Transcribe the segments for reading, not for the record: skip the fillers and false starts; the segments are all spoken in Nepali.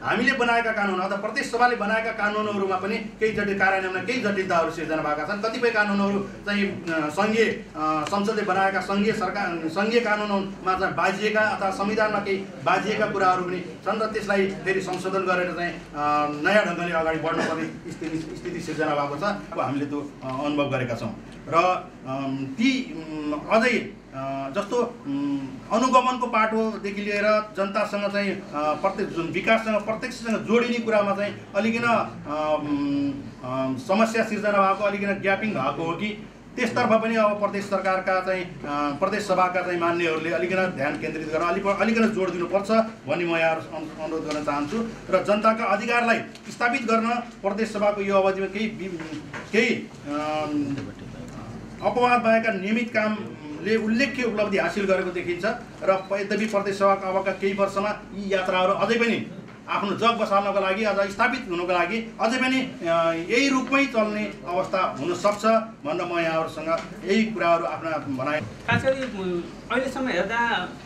हामीले बनाएका कानुन अथवा प्रदेश सभाले बनाएका कानुनहरूमा पनि केही जटिल कार्यान्वयनमा केही जटिलताहरू सिर्जना भएका छन्। कतिपय कानुनहरू चाहिँ सङ्घीय संसदले बनाएका सङ्घीय कानुनमा चाहिँ बाजिएका अथवा संविधानमा केही बाजिएका कुराहरू पनि छन् र त्यसलाई फेरि संशोधन गरेर चाहिँ नयाँ ढङ्गले अगाडि बढ्नुपर्ने स्थिति सिर्जना भएको छ। अब हामीले त्यो अनुभव गरेका छौँ र ती अझै जस्तो अनुगमनको पाटोदेखि लिएर जनतासँग चाहिँ प्रत्येक जुन विकाससँग प्रत्यक्षसँग जोडिने कुरामा चाहिँ अलिकन समस्या सिर्जना भएको अलिकन ग्यापिङ भएको हो कि त्यसतर्फ पनि अब प्रदेश सरकारका चाहिँ प्रदेश सभाका चाहिँ मान्यहरूले अलिकन ध्यान केन्द्रित गरेर अलिकन जोड दिनुपर्छ भन्ने म यहाँ अनुरोध गर्न चाहन्छु र जनताका अधिकारलाई स्थापित गर्न प्रदेश सभाको यो अवधिमा केही अपवाद भएका नियमित कामले उल्लेख्य उपलब्धि हासिल गरेको देखिन्छ र यद्यपि प्रदेश सभाका अबका केही वर्षमा यी यात्राहरू अझै पनि आफ्नो जग बसाल्नको लागि अझ स्थापित हुनको लागि अझै पनि यही रूपमै चल्ने अवस्था हुनसक्छ भनेर म यहाँहरूसँग यही कुराहरू आफ्ना भनाए। खास गरी अहिलेसम्म हेर्दा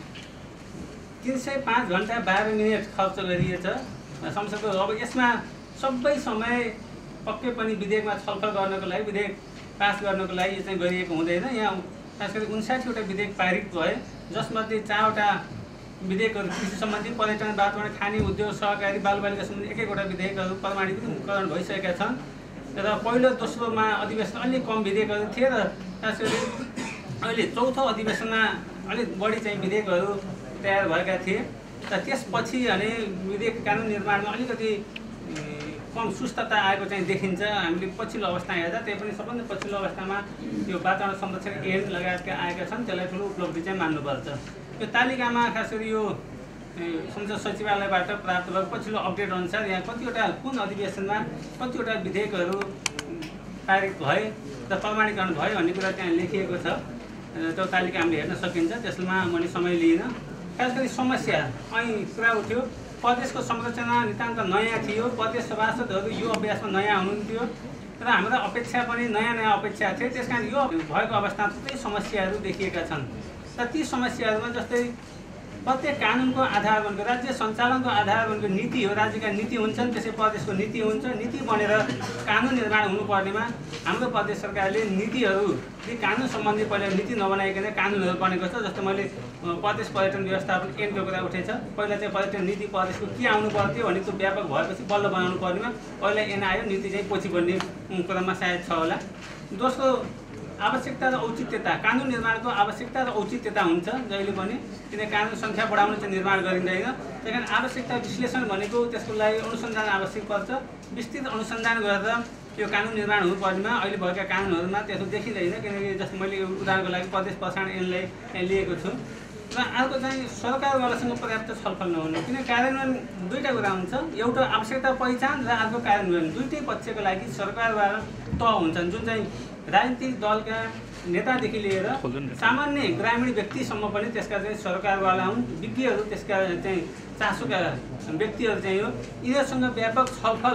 305 घन्टा 12 मिनट खर्च गरिएछ संसदको। अब यसमा सबै समय पक्कै पनि विधेयकमा छलफल गर्नको लागि विधेयक पास गर्नको लागि यो चाहिँ गरिएको हुँदैन। यहाँ खास गरी 59वटा विधेयक पारित भए जसमध्ये 4वटा विधेयकहरू कृषि सम्बन्धी, पर्यटन, वातावरण, खाने, उद्योग, सहकारी, बालबालिका सम्बन्धी एक-एकवटा विधेयकहरू प्रमाणीकरण भइसकेका छन् र पहिलो दोस्रोमा अधिवेशन अलिक कम विधेयकहरू थिए र खास गरी अहिले चौथो अधिवेशनमा अलिक बढी चाहिँ विधेयकहरू तयार भएका थिए र त्यसपछि भने विधेयक कानुन निर्माणमा अलिकति कम सुस्तता आएको चाहिँ देखिन्छ। हामीले पछिल्लो अवस्था हेर्दा त्यही पनि सबभन्दा पछिल्लो अवस्थामा यो वातावरण संरक्षण ऐन लगायतका आएका छन्, त्यसलाई ठुलो उपलब्धि चाहिँ मान्नुपर्छ। यो तालिकामा खास गरी यो संसद सचिवालयबाट प्राप्त भएको पछिल्लो अपडेट अनुसार यहाँ कतिवटा कुन अधिवेशनमा कतिवटा विधेयकहरू पारित भए र प्रमाणीकरण भयो भन्ने कुरा त्यहाँ लेखिएको छ। त्यो तालिका हामीले हेर्न सकिन्छ, त्यसमा मैले समय लिइनँ। खास गरी समस्या અહીં कुरा उठ्यो, प्रदेशको संरचना नितान्त नयाँ थियो, प्रदेश सभासदहरू यो अभ्यासमा नयाँ हुनुहुन्थ्यो र हाम्रो अपेक्षा पनि नयाँ अपेक्षा थिए। त्यसकारण यो भएको अवस्थामा थुप्रै समस्याहरू देखिएका छन् र ती समस्याहरूमा जस्तै प्रत्येक कानुनको आधार भनेको राज्य सञ्चालनको आधार भनेको नीति हो। राज्यका नीति हुन्छन्, त्यसै प्रदेशको नीति हुन्छ। नीति बनेर कानुन निर्माण हुनुपर्नेमा हाम्रो प्रदेश सरकारले नीतिहरू ती कानुन सम्बन्धी पहिला नीति नबनाइकन कानुनहरू बनेको छ। जस्तो मैले प्रदेश पर्यटन व्यवस्थापन ऐनको कुरा उठेछ। पहिला चाहिँ पर्यटन नीति प्रदेशको के आउनु पर्थ्यो भने त्यो व्यापक भएपछि बल्ल बनाउनु पर्नेमा पहिला ऐन आयो, नीति चाहिँ पछि बन्ने क्रममा सायद छ होला। दोस्रो आवश्यकता र औचित्यता, कानुन निर्माणको आवश्यकता र औचित्यता हुन्छ जहिले पनि, किन कानुन सङ्ख्या बढाउन चाहिँ निर्माण गरिँदैन। त्यही कारण आवश्यकता विश्लेषण भनेको त्यसको लागि अनुसन्धान आवश्यक पर्छ। विस्तृत अनुसन्धान गरेर यो कानुन निर्माण हुनुपर्नेमा अहिले भएका कानुनहरूमा त्यसो देखिँदैन, किनकि जस्तो मैले उदाहरणको लागि प्रदेश प्रसारण ऐनलाई यहाँ लिएको छु। र अर्को चाहिँ सरकारवालासँग पर्याप्त छलफल नहुनु, किन कार्यान्वयन दुईवटा कुरा हुन्छ, एउटा आवश्यकता पहिचान र अर्को कार्यान्वयन। दुईटै पक्षको लागि सरकारवाला तह हुन्छन्, जुन चाहिँ राजनीतिक दलका नेतादेखि लिएर सामान्य ग्रामीण व्यक्तिसम्म पनि त्यसका चाहिँ सरकारवाला हुन्। विज्ञहरू त्यसका चाहिँ चासोका व्यक्तिहरू चाहिँ हो। यिनीहरूसँग व्यापक छलफल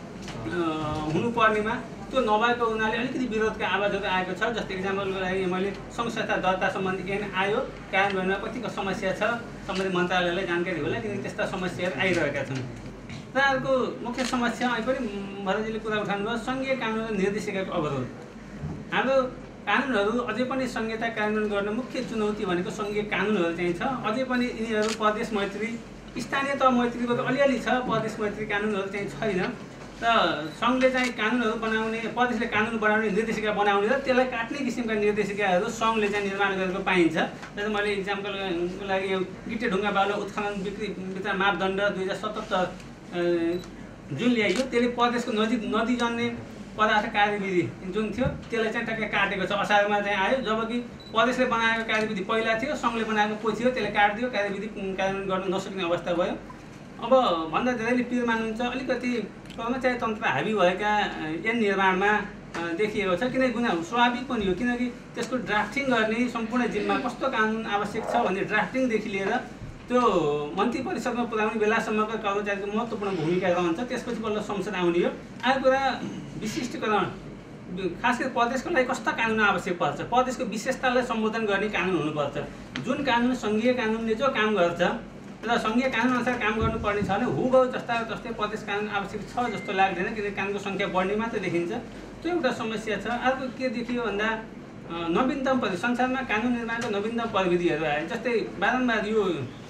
हुनुपर्नेमा त्यो नभएको हुनाले अलिकति विरोधका आवाजहरू आएको छ। जस्तै इक्जाम्पलको लागि मैले सङ्घ संस्था दर्ता सम्बन्धी ऐन आयो, कार्यान्वयनमा कतिको समस्या छ सम्बन्धित मन्त्रालयलाई जानकारी होला, किनकि त्यस्ता समस्याहरू आइरहेका छन्। र अर्को मुख्य समस्या अहिले पनि भरतजीले कुरा उठाउनु भयो, सङ्घीय कानुन र निर्देशिकाको अवरोध। हाम्रो कानुनहरू अझै पनि संहिता कार्यान्वयन गर्न मुख्य चुनौती भनेको सङ्घीय कानुनहरू चाहिँ छ। अझै पनि यिनीहरू प्रदेश मैत्री, स्थानीय तह मैत्रीको त अलिअलि छ, प्रदेश मैत्री कानुनहरू चाहिँ छैन। र सङ्घले चाहिँ कानुनहरू बनाउने, प्रदेशले कानुन बनाउने, निर्देशिका बनाउने र त्यसलाई काट्ने किसिमका निर्देशिकाहरू सङ्घले चाहिँ निर्माण गरेको पाइन्छ। जस्तै मैले इक्जाम्पलको लागि गिट्टे ढुङ्गा बालु उत्खनन बिक्री वितरण मापदण्ड 2077 जुन ल्याइयो, त्यसले प्रदेशको नदी जन्ने पदार्थ कार्यविधि जुन थियो त्यसलाई चाहिँ टक्कै काटेको छ। असारमा चाहिँ आयो, जबकि प्रदेशले बनाएको कार्यविधि पहिला थियो, सङ्घले बनाएको पछि हो, त्यसले काटिदियो, कार्यविधि कार्यान्वयन गर्न नसक्ने अवस्था भयो। अब भन्दा धेरैले पिर मान्नुहुन्छ अलिकति कर्मचारी तन्त्र हाबी भएका ऐन निर्माणमा देखिएको छ, किनकि स्वाभाविक पनि हो, किनकि त्यसको ड्राफ्टिङ गर्ने सम्पूर्ण जिम्मा कस्तो कानुन आवश्यक छ भन्ने ड्राफ्टिङदेखि लिएर त्यो मन्त्री परिषदमा पुर्याउने बेलासम्मको कर्मचारीको महत्त्वपूर्ण भूमिका रहन्छ। त्यसपछि बल्ल संसद आउने हो। अर्को कुरा विशिष्टीकरण, खास गरी प्रदेशको लागि कस्ता कानुन आवश्यक पर्छ, प्रदेशको विशेषतालाई सम्बोधन गर्ने कानुन हुनुपर्छ। जुन कानुन सङ्घीय कानुनले जो काम गर्छ र सङ्घीय कानुनअनुसार काम गर्नुपर्ने छ भने हुबहु जस्तै प्रदेश कानुन आवश्यक छ जस्तो लाग्दैन, किनकि कानुनको सङ्ख्या बढ्ने मात्रै देखिन्छ। त्यो एउटा समस्या छ। अर्को के देखियो भन्दा नवीनतम प्रविधि, संसारमा कानुन निर्माणको नवीनतम प्रविधिहरू आए। जस्तै बारम्बार यो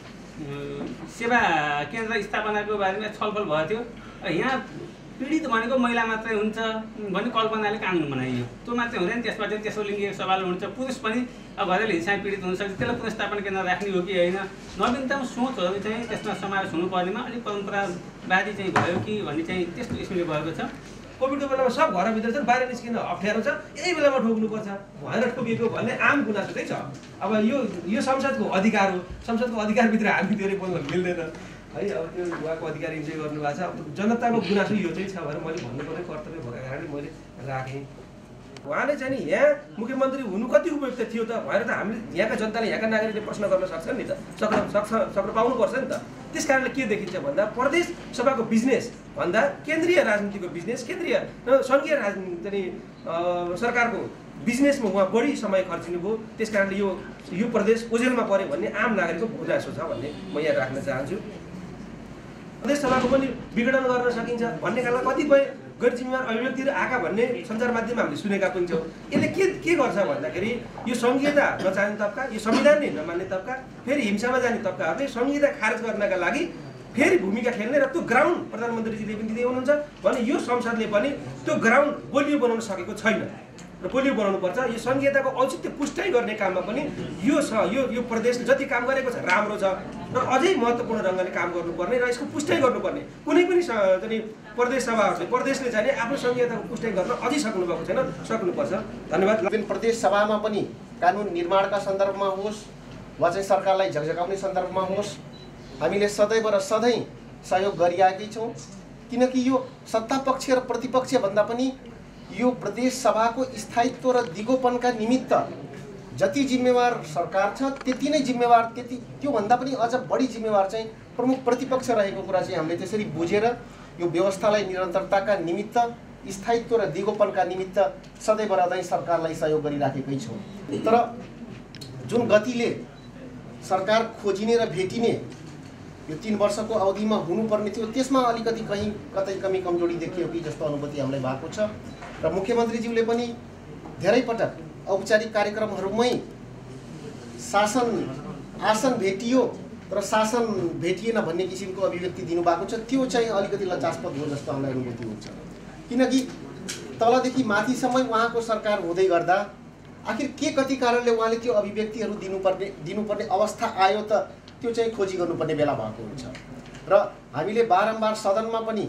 सेवा केन्द्र स्थापनाको बारेमा छलफल भएको थियो। यहाँ पीडित भनेको महिला मात्रै हुन्छ भन्ने कल्पनाले कानुन बनाइयो। त्यो मात्रै हुँदैन, त्यसबाट तेस्रो लिङ्गिक सवाल हुन्छ। पुरुष पनि अब घरेलु हिंसामा पीडित हुनसक्छ, त्यसलाई पुनर्स्थापना केन्द्र राख्ने हो कि होइन। नवीनतम सोचहरू चाहिँ त्यसमा समावेश हुनुपर्नेमा अलिक परम्परावादी चाहिँ भयो कि भन्ने चाहिँ त्यस्तो किसिमले भएको छ। कोभिडको बेलामा सब घरभित्र छन्, बाहिर निस्किन अप्ठ्यारो छ, यही बेलामा ठोक्नुपर्छ भनेर ठोकिएको भन्ने आम गुनासो चाहिँ छ। अब यो संसदको अधिकार हो, संसदको अधिकारभित्र हामी धेरै बोल्न मिल्दैन है। अब त्यो उहाँको अधिकार इन्जोय गर्नुभएको छ। अब जनताको गुनासो यो चाहिँ छ भनेर मैले भन्नुपर्ने कर्तव्य भएको कारणले मैले राखेँ। उहाँले चाहिँ नि यहाँ मुख्यमन्त्री हुनु कति उपयुक्त थियो त भनेर त हामीले यहाँका जनताले, यहाँका नागरिकले प्रश्न गर्न सक्छन् नि त, सक्न पाउनुपर्छ नि त। त्यस कारणले के देखिन्छ भन्दा प्रदेश सभाको बिजनेस भन्दा केन्द्रीय राजनीतिको बिजनेस, केन्द्रीय सङ्घीय राजनीति सरकारको बिजनेसमा उहाँ बढी समय खर्चिनु भयो। त्यस कारणले यो प्रदेश ओझेलमा पर्यो भन्ने आम नागरिकको गुनासो छ भन्ने म यहाँ राख्न चाहन्छु। प्रदेश सभाको पनि विघटन गर्न सकिन्छ भन्ने खालका कतिपय गैर जिम्मेवार अभिव्यक्तिहरू आएका भन्ने सञ्चार माध्यममा हामीले सुनेका पनि छौँ। यसले के गर्छ भन्दाखेरि यो सङ्घीयता नचाहने तबका, यो संविधान नै नमान्ने तबका, फेरि हिंसामा जाने तबकाहरूले संहिता खारेज गर्नका लागि फेरि भूमिका खेल्ने र त्यो ग्राउन्ड प्रधानमन्त्रीजीले पनि दिँदै हुनुहुन्छ भने यो संसदले पनि त्यो ग्राउन्ड बलियो बनाउन सकेको छैन र बलियो बनाउनुपर्छ। यो संहिताको औचित्य पुष्टि गर्ने काममा पनि यो प्रदेशले जति काम गरेको छ राम्रो छ र अझै महत्त्वपूर्ण ढङ्गले काम गर्नुपर्ने र यसको पुष्टि गर्नुपर्ने। कुनै पनि चाहिँ प्रदेश सभाहरूले प्रदेशले चाहिँ आफ्नो संहिताको पुष्टि गर्न अझै सक्नुभएको छैन, सक्नुपर्छ। धन्यवाद। प्रदेश सभामा पनि कानुन निर्माणका सन्दर्भमा होस् वा चाहिँ सरकारलाई झकझकाउने सन्दर्भमा होस् हामीले सदैव र सधैँ सहयोग गरिआएकै छौँ। किनकि यो सत्ता पक्ष र प्रतिपक्ष भन्दा पनि यो प्रदेश सभाको स्थायित्व र दिगोपनका निमित्त जति जिम्मेवार सरकार छ त्यति नै जिम्मेवार, त्योभन्दा पनि अझ बढी जिम्मेवार चाहिँ प्रमुख प्रतिपक्ष रहेको कुरा चाहिँ हामीले त्यसरी बुझेर यो व्यवस्थालाई निरन्तरताका निमित्त, स्थायित्व र दिगोपनका निमित्त सदैव रहँदै सरकारलाई सहयोग गरिराखेकै छौँ। तर जुन गतिले सरकार खोजिने र भेटिने यो 3 वर्षको अवधिमा हुनुपर्ने थियो त्यसमा अलिकति कतै कमी कमजोरी देखियो कि जस्तो अनुभूति हामीलाई भएको छ। र मुख्यमन्त्रीज्यूले पनि धेरै पटक औपचारिक कार्यक्रमहरूमै आसन भेटियो तर शासन भेटिएन भन्ने किसिमको अभिव्यक्ति दिनुभएको छ। त्यो चाहिँ अलिकति लज्जास्पद हो जस्तो हामीलाई अनुभूति हुन्छ। किनकि तलदेखि माथिसम्मै उहाँको सरकार हुँदै गर्दा आखिर के कति कारणले उहाँले त्यो अभिव्यक्तिहरू दिनुपर्ने अवस्था आयो त त्यो चाहिँ खोजी गर्नुपर्ने बेला भएको हुन्छ। र हामीले बारम्बार सदनमा पनि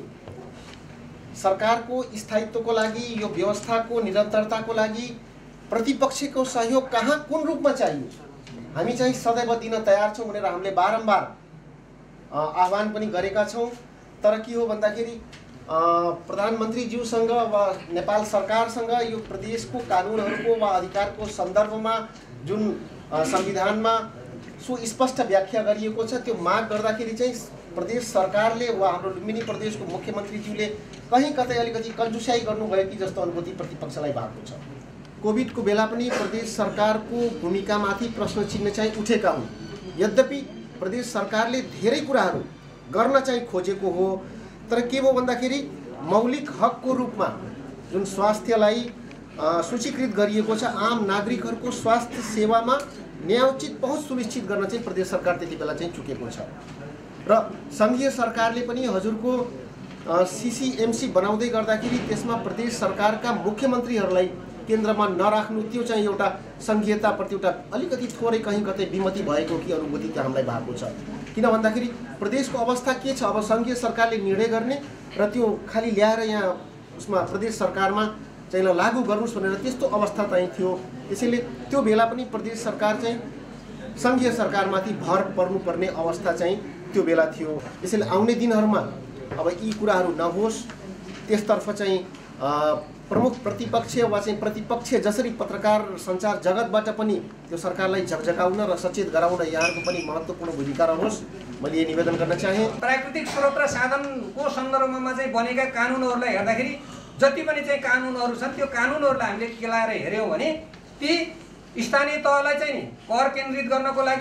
सरकारको स्थायित्वको लागि, यो व्यवस्थाको निरन्तरताको लागि प्रतिपक्षको सहयोग कहाँ कुन रूपमा चाहियो हामी चाहिँ सदैव दिन तयार छौँ भनेर हामीले बारम्बार आह्वान पनि गरेका छौँ। तर के हो भन्दाखेरि प्रधानमन्त्रीज्यूसँग वा नेपाल सरकारसँग यो प्रदेशको कानुनहरूको वा अधिकारको सन्दर्भमा जुन संविधानमा सुस्पष्ट व्याख्या गरिएको छ त्यो माग गर्दाखेरि चाहिँ प्रदेश सरकारले वा हाम्रो लुम्बिनी प्रदेशको मुख्यमन्त्रीज्यूले कहीँ कतै अलिकति कन्जुसाइ गर्नुभयो कि जस्तो अनुभूति प्रतिपक्षलाई भएको छ। कोभिडको बेला पनि प्रदेश सरकारको भूमिकामाथि प्रश्न चिन्ह चाहिँ उठेका हुन्। यद्यपि प्रदेश सरकारले धेरै कुराहरू गर्न चाहिँ खोजेको हो, तर के हो भन्दाखेरि मौलिक हकको रूपमा जुन स्वास्थ्यलाई सूचीकृत गरिएको छ, आम नागरिकहरूको स्वास्थ्य सेवामा न्यायोचित पहुँच सुनिश्चित गर्न चाहिँ प्रदेश सरकार त्यति बेला चाहिँ चुकेको छ। र सङ्घीय सरकारले पनि हजुरको सीसीएमसी बनाउँदै गर्दाखेरि त्यसमा प्रदेश सरकारका मुख्यमन्त्रीहरूलाई केन्द्रमा नराख्नु, त्यो चाहिँ एउटा सङ्घीयताप्रति एउटा अलिकति थोरै कहीँ कतै विमति भएको कि अनुभूति चाहिँ हामीलाई भएको छ। किन भन्दाखेरि प्रदेशको अवस्था के छ, अब सङ्घीय सरकारले निर्णय गर्ने र त्यो खालि ल्याएर यहाँ उसमा प्रदेश सरकारमा चाहिँ लागू गर्नुहोस् भनेर त्यस्तो अवस्था चाहिँ थियो। त्यसैले त्यो बेला पनि प्रदेश सरकार चाहिँ सङ्घीय सरकारमाथि भर पर्नुपर्ने अवस्था चाहिँ त्यो बेला थियो। त्यसैले आउने दिनहरूमा अब यी कुराहरू नहोस् त्यसतर्फ चाहिँ प्रमुख प्रतिपक्ष वा चाहिँ प्रतिपक्ष जसरी पत्रकार सञ्चार जगतबाट पनि त्यो सरकारलाई झकझकाउन र सचेत गराउन यहाँको पनि महत्त्वपूर्ण भूमिका रहोस्, मैले यो निवेदन गर्न चाहे। प्राकृतिक स्रोत र साधनको सन्दर्भमा चाहिँ बनेका कानुनहरूलाई हेर्दाखेरि जति पनि चाहिँ कानुनहरू छन् त्यो कानुनहरूलाई हामीले केलाएर हेऱ्यौँ भने ती स्थानीय तहलाई चाहिँ नि कर केन्द्रित गर्नको लागि,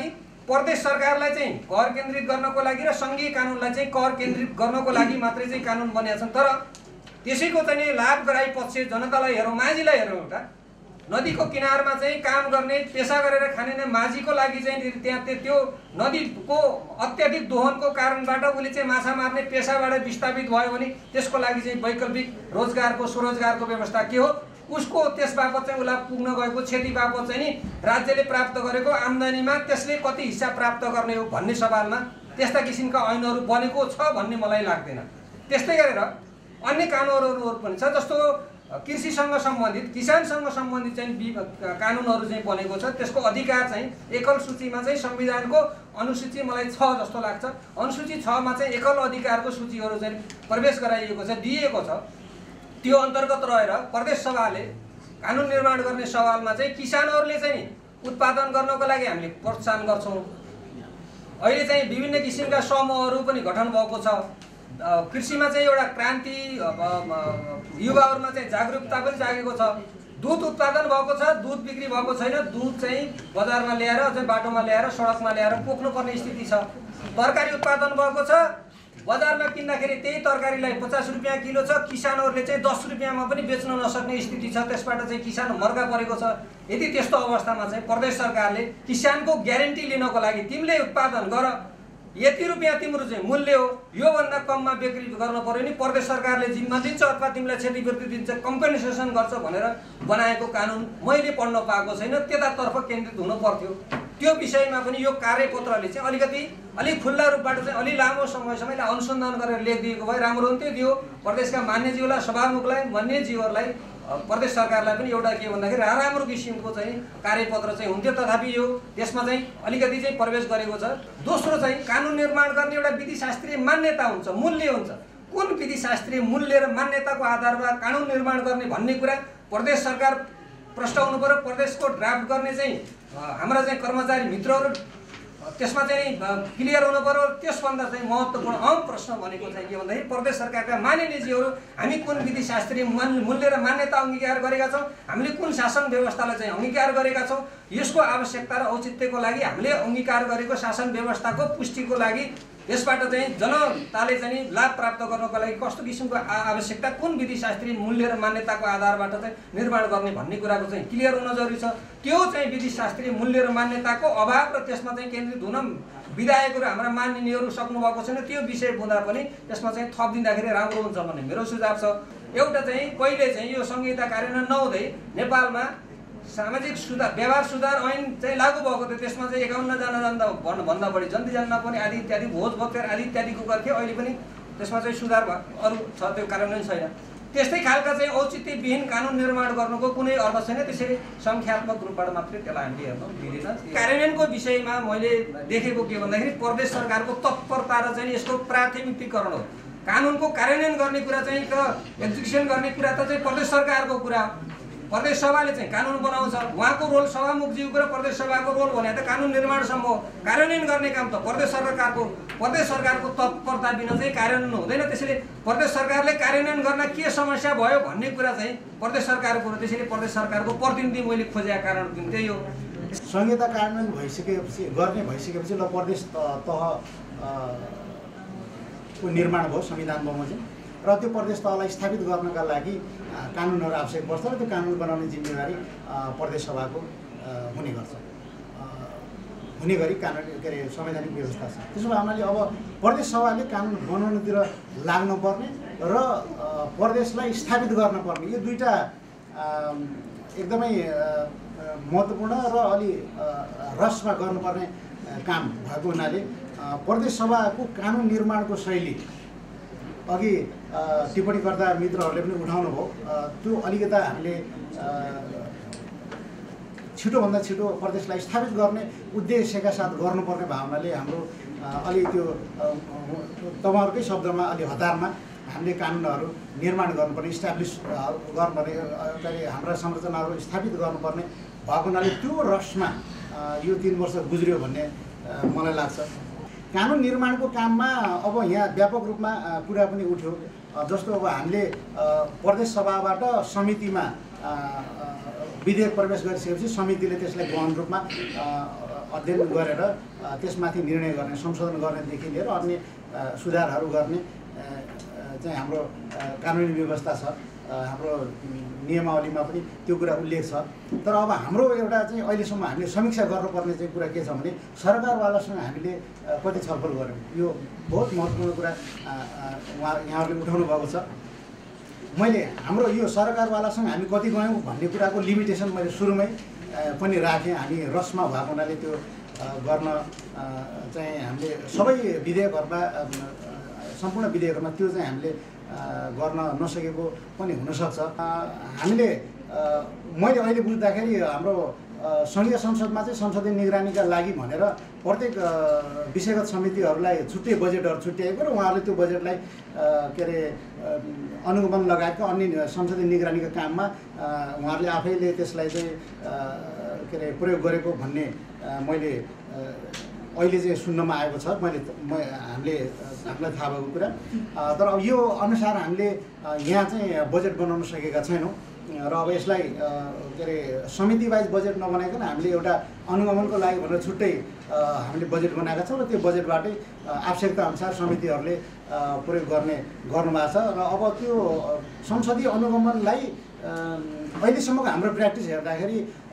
प्रदेश सरकारलाई चाहिँ कर केन्द्रित गर्नको लागि र सङ्घीय कानुनलाई चाहिँ कर केन्द्रित गर्नको लागि मात्रै चाहिँ कानुन बनेका छन्। तर त्यसैको चाहिँ लाभग्राही पक्ष जनतालाई हेरौँ, माझीलाई हेरौँ, एउटा नदीको किनारमा चाहिँ काम गर्ने पेसा गरेर खाने माझीको लागि चाहिँ त्यहाँ त्यो नदीको अत्याधिक दोहनको कारणबाट उसले चाहिँ माछा मार्ने पेसाबाट विस्थापित भयो भने त्यसको लागि चाहिँ वैकल्पिक रोजगारको स्वरोजगारको व्यवस्था के हो, उसको त्यस बापत चाहिँ उसलाई पुग्न गएको क्षति बापत चाहिँ नि राज्यले प्राप्त गरेको आम्दानीमा त्यसले कति हिस्सा प्राप्त गर्ने हो भन्ने सवालमा त्यस्ता किसिमका ऐनहरू बनेको छ भन्ने मलाई लाग्दैन। त्यस्तै गरेर अन्य कानुनहरू पनि छ, जस्तो कृषिसँग सम्बन्धित किसानसँग सम्बन्धित चाहिँ कानुनहरू चाहिँ बनेको छ। त्यसको अधिकार चाहिँ एकल सूचीमा चाहिँ संविधानको अनुसूची मलाई 6 जस्तो लाग्छ, अनुसूची 6 मा चाहिँ एकल अधिकारको सूचीहरू चाहिँ प्रवेश गराइएको छ, दिएको छ। त्यो अन्तर्गत रहेर प्रदेश सभाले कानुन निर्माण गर्ने सवालमा चाहिँ किसानहरूले चाहिँ उत्पादन गर्नको लागि हामीले प्रोत्साहन गर्छौँ। अहिले चाहिँ विभिन्न किसिमका समूहहरू पनि गठन भएको छ। कृषिमा चाहिँ एउटा क्रान्ति, युवाहरूमा चाहिँ जागरुकता पनि जागेको छ। दुध उत्पादन भएको छ, दुध बिक्री भएको छैन, दुध चाहिँ बजारमा ल्याएर अझै बाटोमा ल्याएर सडकमा ल्याएर पोख्नुपर्ने स्थिति छ। तरकारी उत्पादन भएको छ, बजारमा किन्दाखेरि त्यही तरकारीलाई 50 रुपियाँ किलो छ, किसानहरूले चाहिँ 10 रुपियाँमा पनि बेच्न नसक्ने स्थिति छ। त्यसबाट चाहिँ किसान मर्का परेको छ। यदि त्यस्तो अवस्थामा चाहिँ प्रदेश सरकारले किसानको ग्यारेन्टी लिनको लागि तिमीले उत्पादन गर, यति रुपियाँ तिम्रो चाहिँ मूल्य हो, योभन्दा कममा बिक्री गर्नु पर्यो नि प्रदेश सरकारले जिम्मा दिन्छ अथवा तिमीलाई क्षतिपूर्ति दिन्छ, कम्पेन्सेसन गर्छ भनेर बनाएको कानुन मैले पढ्न पाएको छैन। त्यतातर्फ केन्द्रित हुनु पर्थ्यो। त्यो विषयमा पनि यो कार्यपत्रले चाहिँ अलिक खुल्ला रूपबाट चाहिँ अलि लामो समयसम्म अनुसन्धान गरेर लेखिदिएको भए राम्रो हुन्थ्यो। दियो प्रदेशका मान्यज्यूलाई, सभामुखलाई, मान्यज्यूहरूलाई, प्रदेश सरकारलाई पनि एउटा के भन्दाखेरि राम्रो किसिमको चाहिँ कार्यपत्र चाहिँ हुन्थ्यो। तथापि यो त्यसमा चाहिँ अलिकति चाहिँ प्रवेश गरेको छ। दोस्रो चाहिँ कानुन निर्माण गर्ने एउटा विधिशास्त्रीय मान्यता हुन्छ, मूल्य हुन्छ। कुन विधिशास्त्रीय मूल्य र मान्यताको आधारमा कानुन निर्माण गर्ने भन्ने कुरा प्रदेश सरकार प्रष्ट हुनु पर्यो। प्रदेशको ड्राफ्ट गर्ने चाहिँ हाम्रा चाहिँ कर्मचारी मित्रहरू त्यसमा चाहिँ क्लियर हुनु पर्यो। त्यसभन्दा चाहिँ महत्त्वपूर्ण अहम प्रश्न भनेको चाहिँ के भन्दाखेरि प्रदेश सरकारका माननीयजीहरू हामी कुन विधिशास्त्रीय मूल्य र मान्यता अङ्गीकार गरेका छौँ, हामीले कुन शासन व्यवस्थालाई चाहिँ अङ्गीकार गरेका छौँ, यसको आवश्यकता र औचित्यको लागि हामीले अङ्गीकार गरेको शासन व्यवस्थाको पुष्टिको लागि यसबाट चाहिँ जनताले चाहिँ लाभ प्राप्त गर्नको लागि कस्तो किसिमको आवश्यकता, कुन विधिशास्त्रीय मूल्य र मान्यताको आधारबाट चाहिँ निर्माण गर्ने भन्ने कुराको चाहिँ क्लियर हुन जरुरी छ। त्यो चाहिँ विधिशास्त्रीय मूल्य र मान्यताको अभाव र त्यसमा चाहिँ केन्द्रित हुन विधायकहरू हाम्रा माननीयहरू सक्नुभएको छैन। त्यो विषय हुँदा पनि त्यसमा चाहिँ थप दिँदाखेरि राम्रो हुन्छ भन्ने मेरो सुझाव छ। एउटा चाहिँ पहिले चाहिँ यो संहिता कार्यान्वयन नहुँदै नेपालमा सामाजिक सुधार व्यवहार सुधार ऐन चाहिँ लागू भएको थियो। त्यसमा चाहिँ 51 जना जान्दा भन्दा बढी जन्ती जान्न पनि आदि इत्यादि भोज भत्केर आदि इत्यादिको गर्थ्यो। अहिले पनि त्यसमा चाहिँ सुधार अरू छ, त्यो कार्यान्वयन छैन। त्यस्तै खालका चाहिँ औचित्यविहीन कानुन निर्माण गर्नुको कुनै अर्थ छैन। त्यसैले सङ्ख्यात्मक रूपबाट मात्रै त्यसलाई हामीले हेर्नु दिँदैन। कार्यान्वयनको विषयमा मैले देखेको के भन्दाखेरि प्रदेश सरकारको तत्परता र चाहिँ यसको प्राथमिकीकरण हो। कानुनको कार्यान्वयन गर्ने कुरा चाहिँ एक्जिक्युसन गर्ने कुरा त चाहिँ प्रदेश सरकारको कुरा हो। प्रदेश सभाले चाहिँ कानुन बनाउँछ, उहाँको रोल सभामुखज्यूको र प्रदेश सभाको रोल भने त कानुन निर्माणसम्म हो। कार्यान्वयन गर्ने काम त प्रदेश सरकारको तत्परता बिना चाहिँ कार्यान्वयन हुँदैन। त्यसैले प्रदेश सरकारले कार्यान्वयन गर्न के समस्या भयो भन्ने कुरा चाहिँ प्रदेश सरकारको हो। त्यसैले प्रदेश सरकारको प्रतिनिधि मैले खोजेको कारण त्यही हो। संहिता कार्यान्वयन भइसकेपछि ल प्रदेश तहको निर्माण भयो संविधान बमोजिम र त्यो प्रदेश तहलाई स्थापित गर्नका लागि कानुनहरू आवश्यक पर्छ र त्यो कानुन बनाउने जिम्मेवारी प्रदेश सभाको हुने गर्छ, हुने गरी कानुन के अरे संवैधानिक व्यवस्था छ। त्यसो भए हुनाले अब प्रदेश सभाले कानुन बनाउनुतिर लाग्नुपर्ने र प्रदेशलाई स्थापित गर्नुपर्ने यो दुईटा एकदमै महत्त्वपूर्ण र अलि रसमा गर्नुपर्ने काम भएको हुनाले प्रदेश सभाको कानुन निर्माणको शैली अघि टिप्पणीकर्ता मित्रहरूले पनि उठाउनु भयो। त्यो अलिकता हामीले छिटोभन्दा छिटो प्रदेशलाई स्थापित गर्ने उद्देश्यका साथ गर्नुपर्ने भावनाले हाम्रो अलि त्यो तपाईँहरूकै शब्दमा अलि हतारमा हामीले कानुनहरू निर्माण गर्नुपर्ने, इस्टाब्लिस गर्नुपर्ने, हाम्रा संरचनाहरू स्थापित गर्नुपर्ने भएको हुनाले त्यो रसमा यो 3 वर्ष गुज्रियो भन्ने मलाई लाग्छ। कानुन निर्माणको काममा अब यहाँ व्यापक रूपमा कुरा पनि उठ्यो। जस्तो अब हामीले प्रदेश सभाबाट समितिमा विधेयक प्रवेश गरिसकेपछि समितिले त्यसलाई गहन रूपमा अध्ययन गरेर त्यसमाथि निर्णय गर्ने, संशोधन गर्नेदेखि लिएर अन्य सुधारहरू गर्ने चाहिँ हाम्रो कानुनी व्यवस्था छ, हाम्रो नियमावलीमा पनि त्यो कुरा उल्लेख छ। तर अब हाम्रो एउटा चाहिँ अहिलेसम्म हामीले समीक्षा गर्नुपर्ने चाहिँ कुरा के छ भने सरकारवालासँग हामीले कति छलफल गऱ्यौँ, यो बहुत महत्त्वपूर्ण कुरा यहाँहरूले उठाउनु भएको छ। मैले हाम्रो यो सरकारवालासँग हामी कति गयौँ भन्ने कुराको लिमिटेसन मैले सुरुमै पनि राखेँ। हामी रसमा भएको हुनाले त्यो गर्न चाहिँ हामीले सबै विधेयकहरूमा, सम्पूर्ण विधेयकहरूमा त्यो चाहिँ हामीले गर्न नसकेको पनि हुनसक्छ। हामीले मैले अहिले बुझ्दाखेरि हाम्रो सङ्घीय संसदमा चाहिँ संसदीय निगरानीका लागि भनेर प्रत्येक विषयगत समितिहरूलाई छुट्टै बजेटहरू छुट्याएको र उहाँहरूले त्यो बजेटलाई के अरे अनुगमन लगायतका अन्य संसदीय निगरानीका काममा उहाँहरूले आफैले त्यसलाई चाहिँ के अरे प्रयोग गरेको भन्ने मैले अहिले चाहिँ सुन्नमा आएको छ। हामीलाई थाहा भएको कुरा। तर अब यो अनुसार हामीले यहाँ चाहिँ बजेट बनाउन सकेका छैनौँ र अब यसलाई के अरे समिति वाइज बजेट नबनाइकन हामीले एउटा अनुगमनको लागि भनेर छुट्टै हामीले बजेट बनाएका छौँ र त्यो बजेटबाटै आवश्यकता अनुसार समितिहरूले प्रयोग गर्नुभएको छ। र अब त्यो संसदीय अनुगमनलाई अहिलेसम्मको हाम्रो प्र्याक्टिस हेर्दाखेरि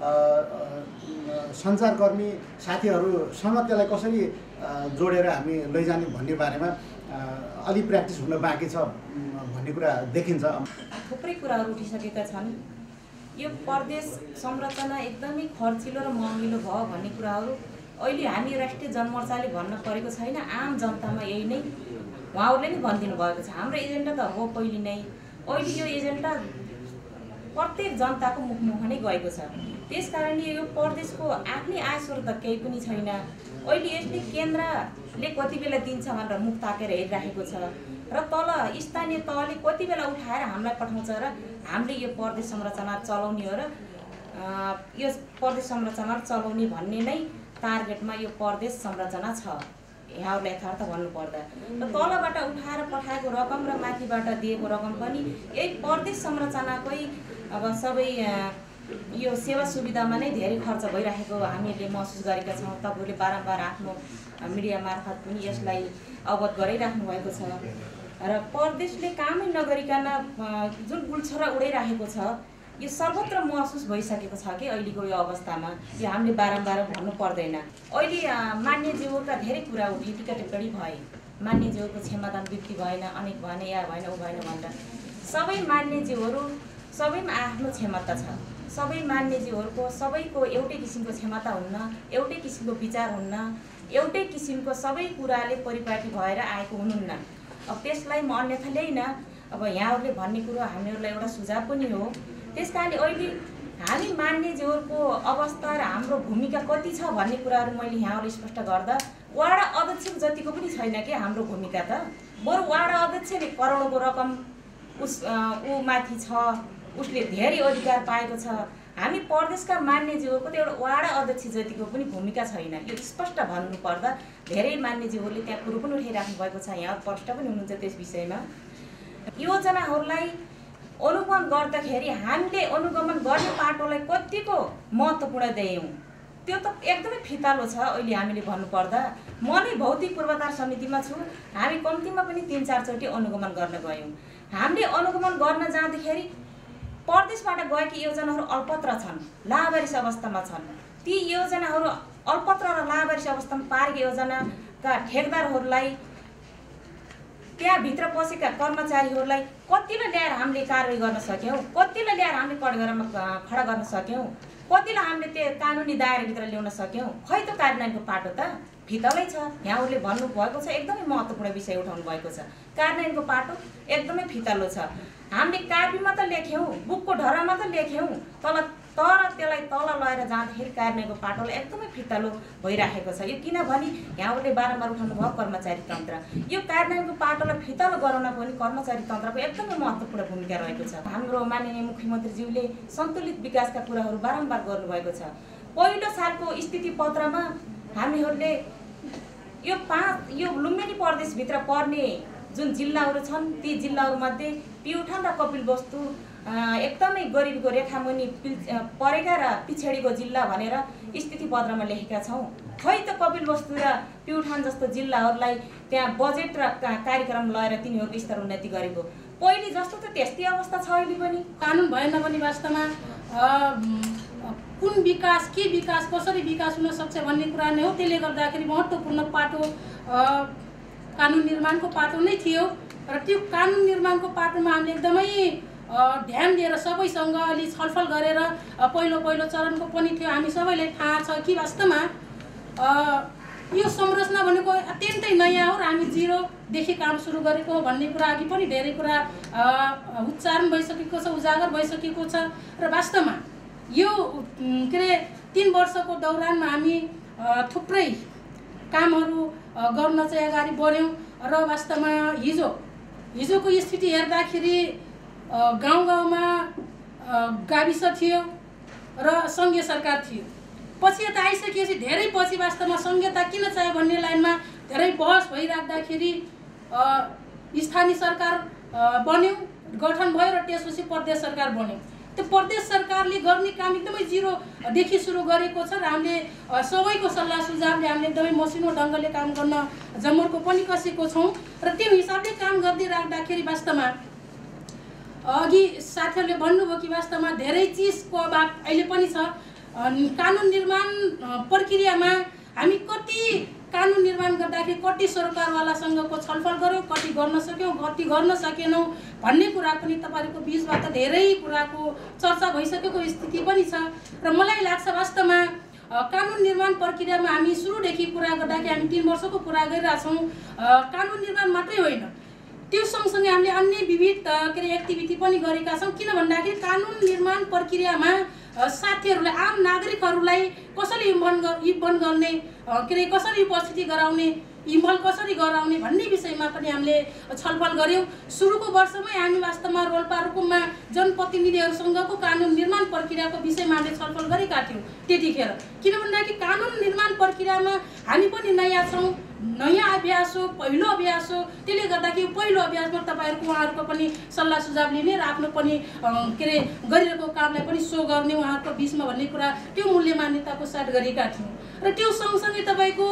सञ्चारकर्मी साथीहरूसँग त्यसलाई कसरी जोडेर हामी लैजाने भन्ने बारेमा अलि प्र्याक्टिस हुन बाँकी छ भन्ने कुरा देखिन्छ। थुप्रै कुराहरू उठिसकेका छन्। यो प्रदेश संरचना एकदमै खर्चिलो र महँगिलो भयो भन्ने कुराहरू अहिले हामी राष्ट्रिय जनमोर्चाले भन्न परेको छैन, आम जनतामा यही नै उहाँहरूले नै भनिदिनु भएको छ। हाम्रो एजेन्डा त हो पहिले नै, अहिले यो एजेन्डा प्रत्येक जनताको मुखमुख नै गएको छ। त्यस कारणले यो प्रदेशको आफ्नै आय स्रोत त केही पनि छैन। अहिले यसले केन्द्रले कति बेला दिन्छ भनेर मुख ताकेर हेरिराखेको छ र तल स्थानीय तहले कति बेला उठाएर हामीलाई पठाउँछ र हामीले यो प्रदेश संरचना चलाउने हो र यो प्रदेश संरचना चलाउने भन्ने नै टार्गेटमा यो प्रदेश संरचना छ। यहाँहरूलाई यथार्थ भन्नुपर्दा र तलबाट उठाएर पठाएको रकम र माथिबाट दिएको रकम पनि यही प्रदेश संरचनाकै अब सबै यो सेवा सुविधामा नै धेरै खर्च भइरहेको हामीले महसुस गरेका छौँ। तपाईँहरूले बारम्बार आफ्नो मिडिया मार्फत पनि यसलाई अवगत गराइराख्नु भएको छ र प्रदेशले कामै नगरिकन जुन गुल्छरा उडाइरहेको छ यो सर्वत्र महसुस भइसकेको छ कि अहिलेको यो अवस्थामा। यो हामीले बारम्बार भन्नु पर्दैन। अहिले मान्यज्यूका धेरै कुरा उठे, टिका टिप्पणी भए, मान्यज्यूको क्षमता वृद्धि भएन, अनेक भएन, या भएन ऊ भएन भनेर। सबै मान्यज्यूहरू सबैमा आफ्नो क्षमता छ। सबै मान्यज्यूहरूको सबैको एउटै किसिमको क्षमता हुन्न, एउटै किसिमको विचार हुन्न, एउटै किसिमको सबै कुराले परिपाटी भएर आएको हुनुहुन्न। अब त्यसलाई म अन्यथा ल्याइन। अब यहाँहरूले भन्ने कुरो हामीहरूलाई एउटा सुझाव पनि हो। त्यस कारणले अहिले हामी मान्यज्यूहरूको अवस्था र हाम्रो भूमिका कति छ भन्ने कुराहरू मैले यहाँहरूले स्पष्ट गर्दा वाडा अध्यक्ष जतिको पनि छैन कि हाम्रो भूमिका त। बरु वाडा अध्यक्षले करोडौँको रकम ऊ माथि छ, उसले धेरै अधिकार पाएको छ। हामी प्रदेशका मान्यज्यूहरूको त एउटा वाडा अध्यक्ष जतिको पनि भूमिका छैन। यो स्पष्ट भन्नुपर्दा धेरै मान्यज्यूहरूले त्यहाँ कुरो पनि उठाइराख्नु भएको छ, यहाँ प्रष्ट पनि हुनुहुन्छ त्यस विषयमा। योजनाहरूलाई अनुगमन गर्दाखेरि हामीले अनुगमन गर्ने पाटोलाई कतिको महत्त्वपूर्ण दियौँ त्यो त एकदमै फितालो छ। अहिले हामीले भन्नुपर्दा म नै भौतिक पूर्वाधार समितिमा छु, हामी कम्तीमा पनि 3-4 चोटि अनुगमन गर्न गयौँ। हामीले अनुगमन गर्न जाँदाखेरि प्रदेशबाट गएका योजनाहरू अल्पत्र छन्, लाभारिस अवस्थामा छन्। ती योजनाहरू अल्पत्र र लाभारिस अवस्थामा पारेका योजनाका ठेकदारहरूलाई, त्यहाँभित्र पसेका कर्मचारीहरूलाई कतिलाई ल्याएर हामीले कारवाही गर्न सक्यौँ, कतिलाई ल्याएर हामीले कठघरामा खडा गर्न सक्यौँ, कतिलाई हामीले त्यो कानुनी दायराभित्र ल्याउन सक्यौँ। खै त कार्यान्वयनको पाटो त फितलै छ। यहाँहरूले भन्नुभएको छ, एकदमै महत्त्वपूर्ण विषय उठाउनु भएको छ। कार्यान्वयनको पाटो एकदमै फितलो छ। हामीले कापीमा त लेख्यौँ, बुकको ढरामा त लेख्यौँ, तर त्यसलाई तल लगेर जाँदाखेरि कार्यान्वयनको पाटोलाई एकदमै फितलो भइराखेको छ। यो किनभने यहाँहरूले बारम्बार उठाउनु भयो कर्मचारी तन्त्र। यो कार्यान्वयनको पाटोलाई फितलो गराउन पनि कर्मचारी तन्त्रको एकदमै महत्त्वपूर्ण भूमिका रहेको छ। हाम्रो माननीय मुख्यमन्त्रीज्यूले सन्तुलित विकासका कुराहरू बारम्बार गर्नुभएको छ। पहिलो सालको स्थिति पत्रमा हामीहरूले यो लुम्बिनी प्रदेशभित्र पर्ने जुन जिल्लाहरू छन् ती जिल्लाहरूमध्ये प्युठान र कपिलवस्तु एकदमै गरिबीको रेखामुनि परेका र पिछडिको जिल्ला भनेर स्थिति पत्रमा लेखेका छौँ। खै त कपिलवस्तु र प्युठान जस्तो जिल्लाहरूलाई त्यहाँ बजेट र कार्यक्रम लगाएर तिनीहरूको स्तर उन्नति गरेको। पहिले जस्तो त त्यस्तै अवस्था छ अहिले पनि। कानुन भएन भने वास्तवमा कुन विकास के विकास कसरी विकास हुन सक्छ भन्ने कुरा नै हो। त्यसले गर्दाखेरि महत्त्वपूर्ण पाटो कानुन निर्माणको पाटो नै थियो र त्यो कानुन निर्माणको पाटोमा हामीले एकदमै ध्यान दिएर सबैसँग अलि छलफल गरेर पहिलो चरणको पनि थियो। हामी सबैलाई थाहा छ कि वास्तवमा यो संरचना भनेको अत्यन्तै नयाँ हो र हामी जिरोदेखि काम सुरु गरेको हो भन्ने कुरा अघि पनि धेरै कुरा उच्चारण भइसकेको छ, उजागर भइसकेको छ र वास्तवमा यो के अरे 3 वर्षको दौरानमा हामी थुप्रै कामहरू गर्न चाहिँ अगाडि बढ्यौँ र वास्तवमा हिजोको स्थिति हेर्दाखेरि गाउँमा गाविस थियो र सङ्घीय सरकार थियो। पछि यता आइसकेपछि धेरै पछि वास्तवमा सङ्घीयता किन चाहियो भन्ने लाइनमा धेरै बहस भइराख्दाखेरि स्थानीय सरकार बन्यो, गठन भयो र त्यसपछि प्रदेश सरकार बन्यो। त्यो प्रदेश सरकारले गर्ने काम एकदमै जिरोदेखि सुरु गरेको छ र हामीले सबैको सल्लाह सुझावले हामीले एकदमै मसिनो ढङ्गले काम गर्न जमर्को पनि कसेको छौँ र त्यो हिसाबले काम गर्दै राख्दाखेरि वास्तवमा अघि साथीहरूले भन्नुभयो कि वास्तवमा धेरै चिजको अभाव अहिले पनि छ। कानुन निर्माण प्रक्रियामा हामी कति कानुन निर्माण गर्दाखेरि कति सरकारवालासँगको छलफल गऱ्यौँ, कति गर्न सक्यौँ, कति गर्न सकेनौँ भन्ने कुरा पनि तपाईँहरूको बिचबाट धेरै कुराको चर्चा भइसकेको स्थिति पनि छ र मलाई लाग्छ वास्तवमा कानुन निर्माण प्रक्रियामा हामी सुरुदेखि कुरा गर्दाखेरि हामी 3 वर्षको कुरा गरिरहेछौँ। कानुन निर्माण मात्रै होइन, त्यो सँगसँगै हामीले अन्य विविध के अरे एक्टिभिटी पनि गरेका छौँ। किन भन्दाखेरि कानुन निर्माण प्रक्रियामा साथीहरूलाई आम नागरिकहरूलाई कसरी इन्भल्भ गर्ने के अरे कसरी उपस्थिति गराउने इन्भल्भ कसरी गराउने भन्ने विषयमा पनि हामीले छलफल गऱ्यौँ। सुरुको वर्षमै हामी वास्तवमा रोल्पा रुकुममा जनप्रतिनिधिहरूसँगको कानुन निर्माण प्रक्रियाको विषयमा हामीले छलफल गरेका थियौँ त्यतिखेर। किन भन्दाखेरि कानुन निर्माण प्रक्रियामा हामी पनि नयाँ छौँ, नयाँ अभ्यास हो, पहिलो अभ्यास हो। त्यसले गर्दाखेरि पहिलो अभ्यासमा तपाईँहरूको उहाँहरूको पनि सल्लाह सुझाव लिने र आफ्नो पनि के अरे गरिरहेको कामलाई पनि सो गर्ने उहाँहरूको बिचमा भन्ने कुरा त्यो मूल्य मान्यताको साथ गरेका थियौँ र त्यो सँगसँगै तपाईँको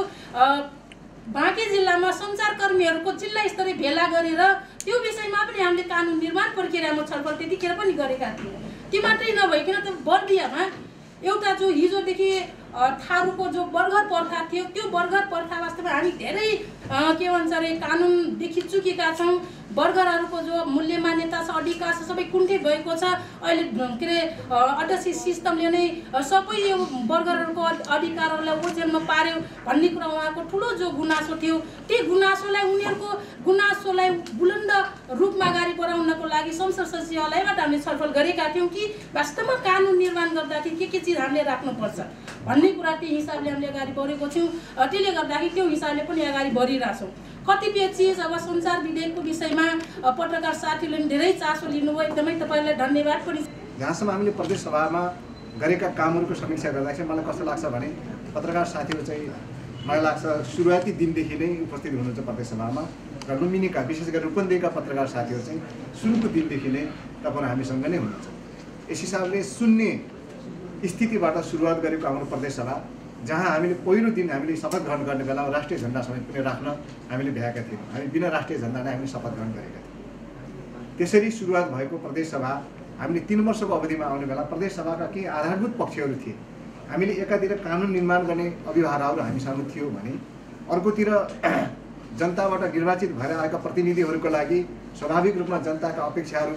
बाँकी जिल्लामा सञ्चारकर्मीहरूको जिल्ला स्तरीय भेला गरेर त्यो विषयमा पनि हामीले कानुन निर्माण प्रक्रियामा छलफल त्यतिखेर पनि गरेका थियौँ। त्यो मात्रै नभइकन त बर्दियामा एउटा जो हिजोदेखि थारूको जो बर्गर प्रथा थियो त्यो बर्गर प्रथा वास्तवमा हामी धेरै के भन्छ अरे कानुनदेखि चुकेका छौँ। बर्गरहरूको जो मूल्य मान्यता छ, अधिकार छ, सबै कुण्ठित भएको छ। अहिले के अरे अध्यक्ष सिस्टमले नै सबै यो बर्गरहरूको अधिकारहरूलाई ओझेलमा पार्यो भन्ने कुरा उहाँको ठुलो जो गुनासो थियो, त्यो गुनासोलाई उनीहरूको गुनासोलाई बुलन्द रूपमा अगाडि बढाउनको लागि संसद सचिवालयबाट हामीले छलफल गरेका थियौँ कि वास्तवमा कानुन निर्माण गर्दाखेरि के चिज हामीले राख्नुपर्छ भन्ने कुरा त्यही हिसाबले हामीले अगाडि बढेको छौँ। त्यसले गर्दाखेरि त्यो हिसाबले पनि अगाडि बढिरहेछौँ। कतिपय चिज अब सञ्चार विधेयकको विषयमा पत्रकार साथीहरूले पनि धेरै चासो लिनुभयो, एकदमै तपाईँलाई धन्यवाद पनि। जहाँसम्म हामीले प्रदेश सभामा गरेका कामहरूको समीक्षा गर्दाखेरि मलाई कस्तो लाग्छ भने पत्रकार साथीहरू चाहिँ मलाई लाग्छ सुरुवाती दिनदेखि नै उपस्थित हुनुहुन्छ प्रदेश सभामा र लुम्बिनीका विशेष गरी रूपन्देहीका पत्रकार साथीहरू चाहिँ सुरुको दिनदेखि नै तपाईँहरू हामीसँग नै हुनुहुन्छ। यस हिसाबले सुन्ने स्थितिबाट सुरुवात गरेको हाम्रो प्रदेश सभा, जहाँ हामीले पहिलो दिन हामीले शपथ ग्रहण गर्ने बेला राष्ट्रिय झन्डा समेत पनि राख्न हामीले भ्याएका थियौँ। हामी बिना राष्ट्रिय झन्डा नै हामीले शपथ ग्रहण गरेका थियौँ। त्यसरी सुरुवात भएको प्रदेश सभा हामीले 3 वर्षको अवधिमा आउने बेला प्रदेश सभाका केही आधारभूत पक्षहरू थिए। हामीले एकातिर कानुन निर्माण गर्ने अभिभावकहरू हामीसँग थियो भने अर्कोतिर जनताबाट निर्वाचित भएर आएका प्रतिनिधिहरूको लागि स्वाभाविक रूपमा जनताका अपेक्षाहरू,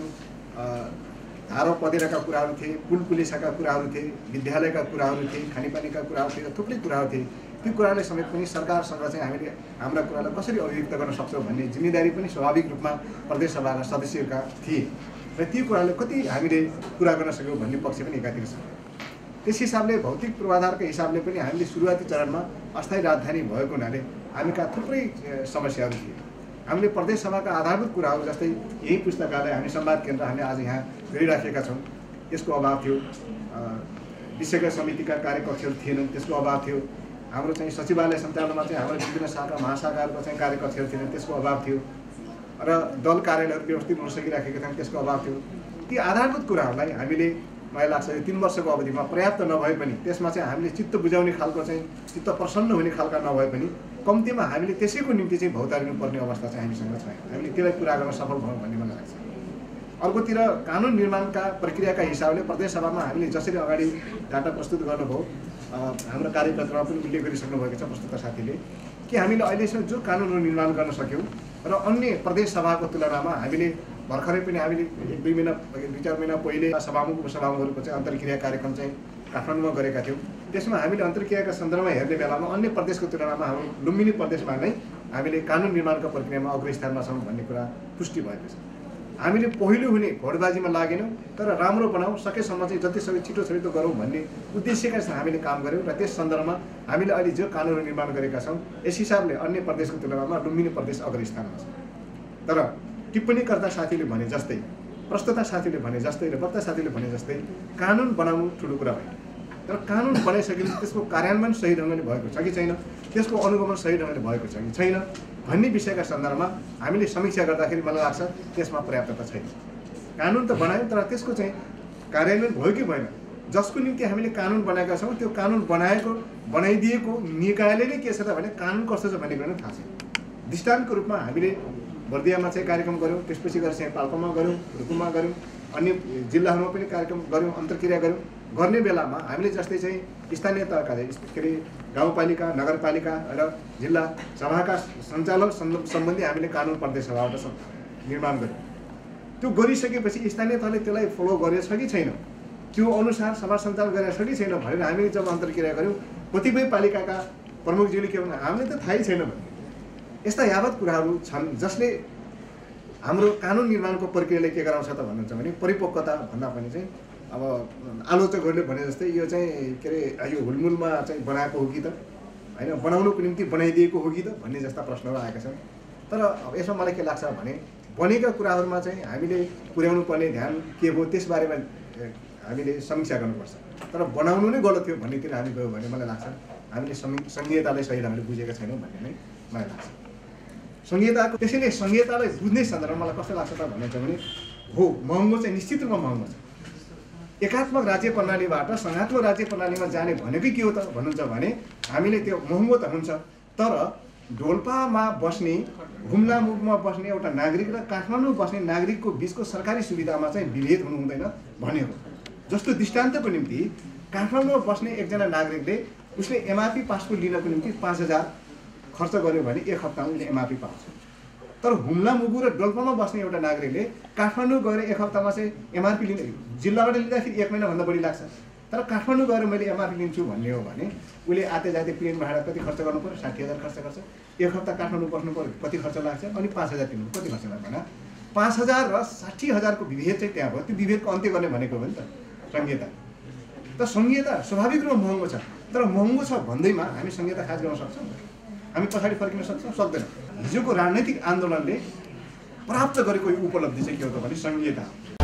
धारो पदेराका कुराहरू थिए, पुल पुलिसका कुराहरू थिए, विद्यालयका कुराहरू थिए, खानेपानीका कुराहरू थिए, थुप्रै कुराहरू थिए। त्यो कुराले समेत पनि सरकारसँग चाहिँ हामीले हाम्रा कुरालाई कसरी अभिव्यक्त गर्न सक्छौँ भन्ने जिम्मेदारी पनि स्वाभाविक रूपमा प्रदेश सभाका सदस्यका थिए र ती कुराले कति हामीले पुरा गर्न सक्यौँ भन्ने पक्ष पनि एकातिर छ। त्यस हिसाबले भौतिक पूर्वाधारको हिसाबले पनि हामीले सुरुवाती चरणमा अस्थायी राजधानी भएको हुनाले हामी कहाँ थुप्रै समस्याहरू थिए। हामीले प्रदेश सभाका आधारभूत कुराहरू जस्तै यही पुस्तकालय, हामी संवाद केन्द्र हामीले आज यहाँ गरिराखेका छौँ, यसको अभाव थियो। विषयगत समितिका कार्यकक्षहरू थिएनन्, त्यसको अभाव थियो। हाम्रो चाहिँ सचिवालय सञ्चालनमा चाहिँ हाम्रो विभिन्न शाखा महाशाखाहरूको चाहिँ कार्यकक्षहरू थिएनन्, त्यसको अभाव थियो। र दल कार्यालयहरू व्यवस्थित हुन सकिराखेका थिएनन्, त्यसको अभाव थियो। ती आधारभूत कुराहरूलाई हामीले मलाई लाग्छ यो 3 वर्षको अवधिमा पर्याप्त नभए पनि त्यसमा चाहिँ हामीले चित्त बुझाउने खालको चाहिँ चित्त प्रसन्न हुने खालका नभए पनि कम्तीमा हामीले त्यसैको निम्ति चाहिँ भौतारिनुपर्ने अवस्था चाहिँ हामीसँग छैन। हामीले त्यसलाई पुरा गर्न सफल भयौँ भन्ने मलाई लाग्छ। अर्कोतिर कानुन निर्माणका प्रक्रियाका हिसाबले प्रदेश सभामा हामीले जसरी अगाडि डाटा प्रस्तुत गर्नुभयो हाम्रो कार्यकर्तामा पनि उल्लेख गरिसक्नु भएको छ प्रस्तुता साथीले कि हामीले अहिलेसम्म जो कानुनहरू निर्माण गर्न सक्यौँ र अन्य प्रदेश सभाको तुलनामा हामीले भर्खरै पनि हामीले 1-2 महिना 2-4 महिना पहिले सभामुख उपसभामुखहरूको चाहिँ अन्तर्क्रिया कार्यक्रम चाहिँ काठमाडौँमा गरेका थियौँ। त्यसमा हामीले अन्तर्क्रियाका सन्दर्भमा हेर्ने बेलामा अन्य प्रदेशको तुलनामा हाम्रो लुम्बिनी प्रदेशमा नै हामीले कानुन निर्माणको प्रक्रियामा अग्रस्थानमा छौँ भन्ने कुरा पुष्टि भएको छ। हामीले पहिलो हुने घोडबाजीमा लागेनौँ तर राम्रो बनाऊ सकेसम्म चाहिँ जतिसक्दो छिटो गरौँ भन्ने उद्देश्यका साथ हामीले काम गऱ्यौँ र त्यस सन्दर्भमा हामीले अहिले जो कानुन निर्माण गरेका छौँ यस हिसाबले अन्य प्रदेशको तुलनामा लुम्बिनी प्रदेश अग्रस्थानमा छ। तर टिप्पणीकर्ता साथीले भने जस्तै प्रस्तुता साथीले भने जस्तै र वक्ता साथीले भने जस्तै कानुन बनाउनु ठुलो कुरा होइन तर कानुन बनाइसकेपछि त्यसको कार्यान्वयन सही ढङ्गले भएको छ कि छैन, त्यसको अनुगमन सही ढङ्गले भएको छ कि छैन भन्ने विषयका सन्दर्भमा हामीले समीक्षा गर्दाखेरि मलाई लाग्छ त्यसमा पर्याप्तता छैन। कानुन त बनायौँ तर त्यसको चाहिँ कार्यान्वयन भयो कि भएन, जसको निम्ति हामीले कानुन बनाएका छौँ त्यो कानुन बनाइदिएको निकायले नै के छ त भने कानुन कस्तो छ भन्ने कुरा थाहा छैन। दृष्टान्तको रूपमा हामीले बर्दियामा चाहिँ कार्यक्रम गऱ्यौँ, त्यसपछि गएर चाहिँ पाल्पामा गऱ्यौँ, रुकुममा गऱ्यौँ, अन्य जिल्लाहरूमा पनि कार्यक्रम गऱ्यौँ, अन्तर्क्रिया गऱ्यौँ। गर्ने बेलामा हामीले जस्तै चाहिँ स्थानीय तहका के अरे गाउँपालिका नगरपालिका र जिल्ला सभाका सञ्चालन सम्बन्धी हामीले कानुन प्रदेश सभाबाट निर्माण गऱ्यौँ। त्यो गरिसकेपछि स्थानीय तहले त्यसलाई फलो गरेछ कि छैन, त्यो अनुसार सभा सञ्चालन गरेछ कि छैन भनेर हामीले जब अन्तर्क्रिया गऱ्यौँ कतिपय पालिकाका प्रमुखज्यूले के भन्नु हामीले त थाहै छैन भन्ने यस्ता यावत कुराहरू छन् जसले हाम्रो कानुन निर्माणको प्रक्रियाले के गराउँछ त भन्नुहुन्छ भने परिपक्वता भन्दा पनि चाहिँ अब आलोचकहरूले भने जस्तै यो चाहिँ के अरे यो हुलमुलमा चाहिँ बनाएको हो कि त होइन, बनाउनुको निम्ति बनाइदिएको हो कि त भन्ने जस्ता प्रश्नहरू आएका छन्। तर अब यसमा मलाई के लाग्छ भने बनेका कुराहरूमा चाहिँ हामीले पुर्याउनु पर्ने ध्यान के हो त्यसबारेमा हामीले समीक्षा गर्नुपर्छ। तर बनाउनु नै गलत थियो भन्नेतिर हामी गयो भने मलाई लाग्छ हामीले संहितालाई सही ढङ्गले बुझेका छैनौँ भन्ने नै मलाई लाग्छ। संहिताको त्यसैले संहितालाई बुझ्ने सन्दर्भमा मलाई कस्तो लाग्छ त भन्नुहुन्छ भने हो महँगो चाहिँ निश्चित रूपमा महँगो छ। एकात्मक राज्य प्रणालीबाट संघात्मक राज्य प्रणालीमा जाने भनेकै के हो त भन्नुहुन्छ भने हामीले त्यो महँगो त हुन्छ तर डोल्पामा बस्ने हुम्लामुखमा बस्ने एउटा नागरिक र काठमाडौँ बस्ने नागरिकको बिचको सरकारी सुविधामा चाहिँ विभेद हुनु हुँदैन भन्ने हो। जस्तो दृष्टान्तको निम्ति काठमाडौँमा बस्ने एकजना नागरिकले उसले एमआरपी पासपोर्ट लिनको निम्ति 5,000 खर्च गर्यो भने 1 हप्तामा उसले एमआरपी पाउँछ। तर हुम्लामुगु र डोल्पामा बस्ने एउटा नागरिकले काठमाडौँ गएर 1 हप्तामा चाहिँ एमआरपी लिने जिल्लाबाट लिँदाखेरि 1 महिनाभन्दा बढी लाग्छ। तर काठमाडौँ गएर मैले एमआरपी लिन्छु भन्ने हो भने उसले आते जाते प्लेन भाडा कति खर्च गर्नु पर्यो 60,000 खर्च गर्छ। 1 हप्ता काठमाडौँ बस्नु पर्यो कति खर्च लाग्छ अनि 5,000 तिर्नु कति खर्च लाग्छ भने 5,000 र 60,000 को विभेद चाहिँ त्यहाँ भयो। त्यो विभेदको अन्त्य गर्ने भनेको हो नि त संहिता। त संहिता स्वाभाविक रूपमा महँगो छ तर महँगो छ भन्दैमा हामी संहिता खास गर्न सक्छौँ, हामी पछाडि फर्किन सक्छौँ सक्दैनौँ। हिजोको राजनैतिक आन्दोलनले प्राप्त गरेको उपलब्धि चाहिँ के हो त भने संहिता।